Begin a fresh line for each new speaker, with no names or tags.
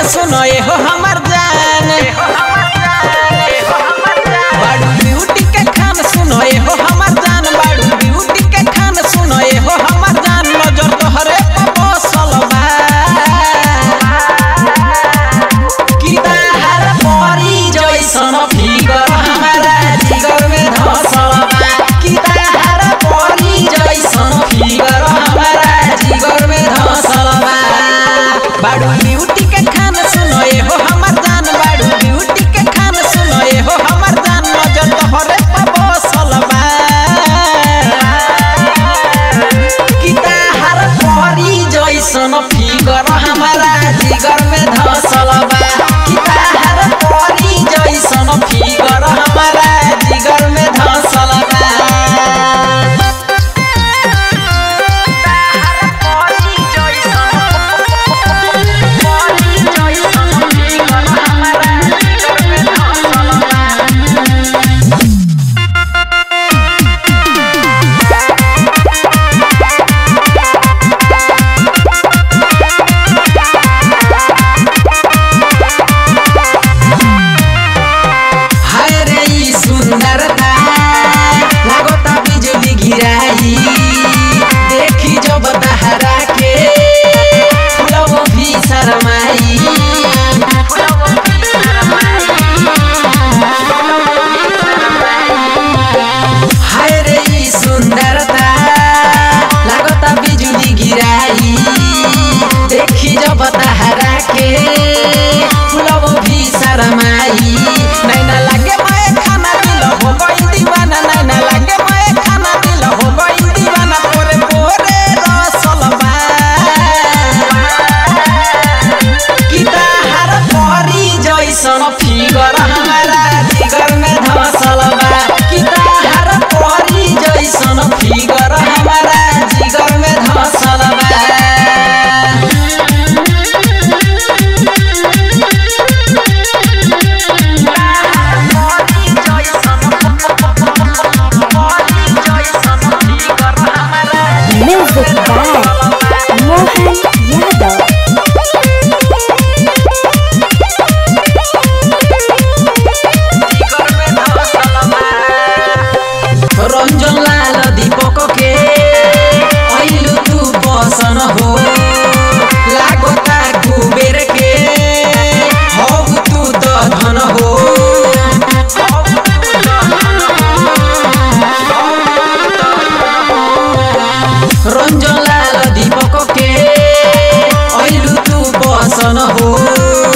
सुनो ये हो हमर जान बाड़ू ब्यूटी के खान सुनो ये हो हमर जान बाड़ू ब्यूटी के खान सुनो ये हो हमर जान नजर तोहरे पे बसल बा कि ताहर परी जैसन फिगर हमारा जिगर में धसल बा कि ताहर परी जैसन फिगर हमारा जिगर में धसल बा बाड़ू ब्यूटी के खान सुनो ये हो हमर जान बाड़ू ब्यूटी के खान सुनो ये हो हमर जान नजर तोहरे पे बसल बा कि ताहर परी जैसन फिगर हमारा जिगर में धसल बा कि ताहर परी जैसन फिगर हमारा जिगर में धसल बा देखी जो बदहरा के फुलवो भी शरमाई हाय रे ई सुंदरता लागता बिजुली गिराई देखी जो बदहरा के फुलवो भी शरमाई नैना लागे मैं खाना दिल हो गई दीवाना नैना लागे मैं खाना दिल हो गई दीवाना पोरे पोरे रसल बा कि ताहर परी जैसन फिगर हमारा जिगर में धसल बा कि ताहर परी जैसन फिगर हमारा जिगर में धसल बा
Music by Mohan Yadav.
Ranjan लाल दीपक के आइलू तू बसन हो लागता कुबेर के हो तू तो धन हो रंजन लाल दीपक के आइलू तू बसन हो